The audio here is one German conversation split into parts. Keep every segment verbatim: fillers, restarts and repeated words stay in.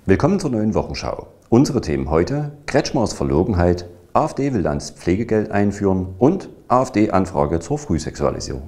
Willkommen zur neuen Wochenschau. Unsere Themen heute: Kretschmers Verlogenheit, AfD will Landespflegegeld einführen und AfD-Anfrage zur Frühsexualisierung.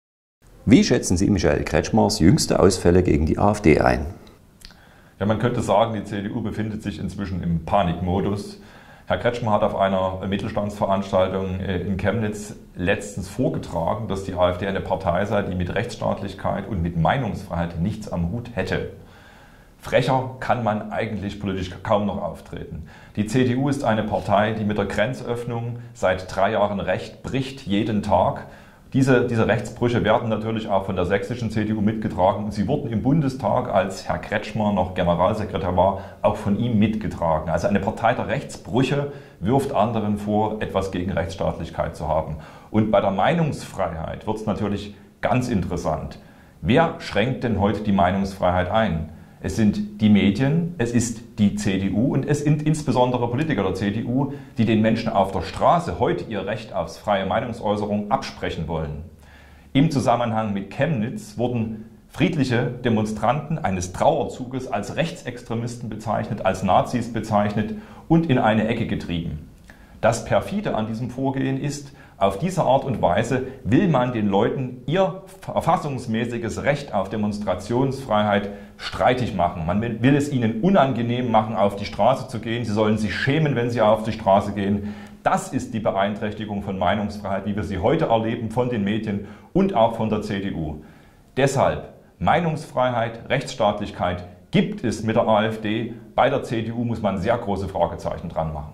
Wie schätzen Sie Michael Kretschmers jüngste Ausfälle gegen die AfD ein? Ja, man könnte sagen, die C D U befindet sich inzwischen im Panikmodus. Herr Kretschmer hat auf einer Mittelstandsveranstaltung in Chemnitz letztens vorgetragen, dass die AfD eine Partei sei, die mit Rechtsstaatlichkeit und mit Meinungsfreiheit nichts am Hut hätte. Frecher kann man eigentlich politisch kaum noch auftreten. Die C D U ist eine Partei, die mit der Grenzöffnung seit drei Jahren Recht bricht, jeden Tag. Diese, diese Rechtsbrüche werden natürlich auch von der sächsischen C D U mitgetragen und sie wurden im Bundestag, als Herr Kretschmer noch Generalsekretär war, auch von ihm mitgetragen. Also eine Partei der Rechtsbrüche wirft anderen vor, etwas gegen Rechtsstaatlichkeit zu haben. Und bei der Meinungsfreiheit wird es natürlich ganz interessant. Wer schränkt denn heute die Meinungsfreiheit ein? Es sind die Medien, es ist die C D U und es sind insbesondere Politiker der C D U, die den Menschen auf der Straße heute ihr Recht auf freie Meinungsäußerung absprechen wollen. Im Zusammenhang mit Chemnitz wurden friedliche Demonstranten eines Trauerzuges als Rechtsextremisten bezeichnet, als Nazis bezeichnet und in eine Ecke getrieben. Das perfide an diesem Vorgehen ist, auf diese Art und Weise will man den Leuten ihr verfassungsmäßiges Recht auf Demonstrationsfreiheit streitig machen. Man will es ihnen unangenehm machen, auf die Straße zu gehen. Sie sollen sich schämen, wenn sie auf die Straße gehen. Das ist die Beeinträchtigung von Meinungsfreiheit, wie wir sie heute erleben von den Medien und auch von der C D U. Deshalb Meinungsfreiheit, Rechtsstaatlichkeit gibt es mit der AfD. Bei der C D U muss man sehr große Fragezeichen dran machen.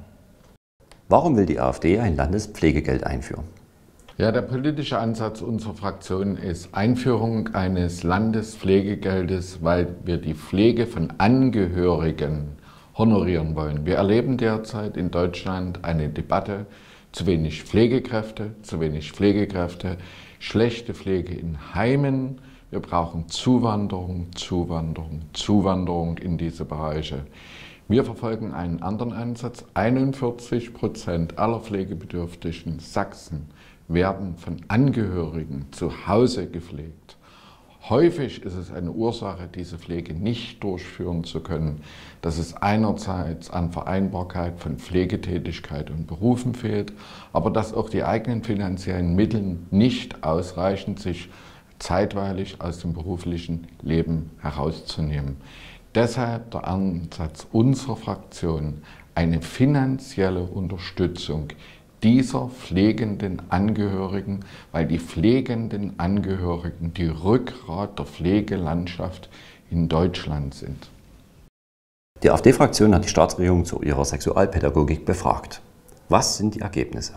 Warum will die AfD ein Landespflegegeld einführen? Ja, der politische Ansatz unserer Fraktion ist Einführung eines Landespflegegeldes, weil wir die Pflege von Angehörigen honorieren wollen. Wir erleben derzeit in Deutschland eine Debatte: zu wenig Pflegekräfte, zu wenig Pflegekräfte, schlechte Pflege in Heimen. Wir brauchen Zuwanderung, Zuwanderung, Zuwanderung in diese Bereiche. Wir verfolgen einen anderen Ansatz. einundvierzig Prozent aller Pflegebedürftigen Sachsen werden von Angehörigen zu Hause gepflegt. Häufig ist es eine Ursache, diese Pflege nicht durchführen zu können, dass es einerseits an Vereinbarkeit von Pflegetätigkeit und Berufen fehlt, aber dass auch die eigenen finanziellen Mittel nicht ausreichen, sich zeitweilig aus dem beruflichen Leben herauszunehmen. Deshalb der Ansatz unserer Fraktion, eine finanzielle Unterstützung dieser pflegenden Angehörigen, weil die pflegenden Angehörigen die Rückgrat der Pflegelandschaft in Deutschland sind. Die AfD-Fraktion hat die Staatsregierung zu ihrer Sexualpädagogik befragt. Was sind die Ergebnisse?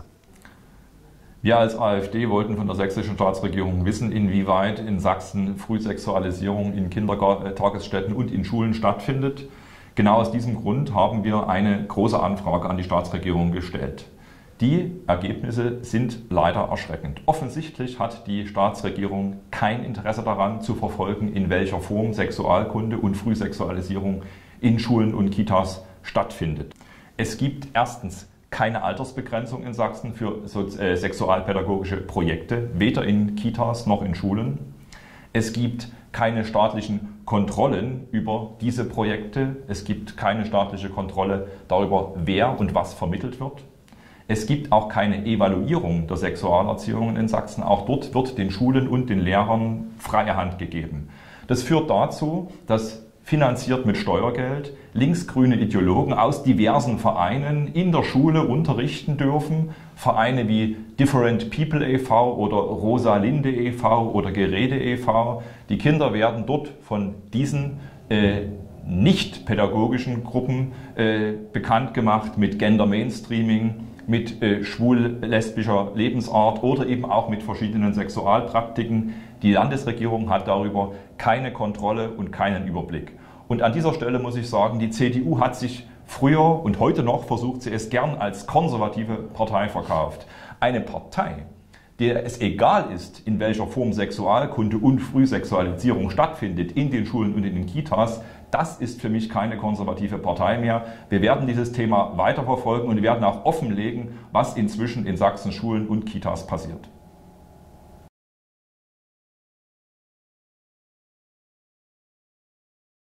Wir als AfD wollten von der sächsischen Staatsregierung wissen, inwieweit in Sachsen Frühsexualisierung in Kindertagesstätten und in Schulen stattfindet. Genau aus diesem Grund haben wir eine große Anfrage an die Staatsregierung gestellt. Die Ergebnisse sind leider erschreckend. Offensichtlich hat die Staatsregierung kein Interesse daran zu verfolgen, in welcher Form Sexualkunde und Frühsexualisierung in Schulen und Kitas stattfindet. Es gibt erstens keine Altersbegrenzung in Sachsen für sexualpädagogische Projekte, weder in Kitas noch in Schulen. Es gibt keine staatlichen Kontrollen über diese Projekte. Es gibt keine staatliche Kontrolle darüber, wer und was vermittelt wird. Es gibt auch keine Evaluierung der Sexualerziehung in Sachsen. Auch dort wird den Schulen und den Lehrern freie Hand gegeben. Das führt dazu, dass finanziert mit Steuergeld linksgrüne Ideologen aus diversen Vereinen in der Schule unterrichten dürfen. Vereine wie Different People e V oder Rosalinde e V oder Gerede e V. Die Kinder werden dort von diesen äh, nicht pädagogischen Gruppen äh, bekannt gemacht mit Gender Mainstreaming, mit äh, schwul-lesbischer Lebensart oder eben auch mit verschiedenen Sexualpraktiken. Die Landesregierung hat darüber keine Kontrolle und keinen Überblick. Und an dieser Stelle muss ich sagen, die C D U hat sich früher und heute noch, versucht sie es gern als konservative Partei verkauft. Eine Partei, der es egal ist, in welcher Form Sexualkunde und Frühsexualisierung stattfindet, in den Schulen und in den Kitas, das ist für mich keine konservative Partei mehr. Wir werden dieses Thema weiterverfolgen und wir werden auch offenlegen, was inzwischen in Sachsen Schulen und Kitas passiert.